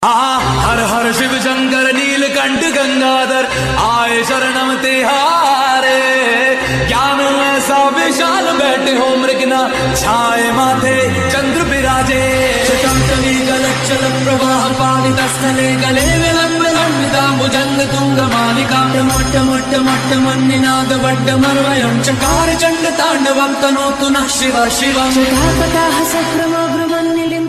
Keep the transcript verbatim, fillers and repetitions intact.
आ हर हर शिव शंकर नीलकंठ गंगाधर आए शरणम तिहारे। ज्ञान ऐसा विशाल बैठे हो मृगना छाए माथे चंद्र विराजे। शतंतली गलच्चल प्रवाह पालित स्थले गले विलंब लंबिता भुजंग तुंग मालिका। मट्ट मट्ट मट्ट मन्निनाद वड्ड मर्वयं चकार चंड तांडवं तनोतु नः शिव शिव। कटाह सक्रम भ्रमन्निलिम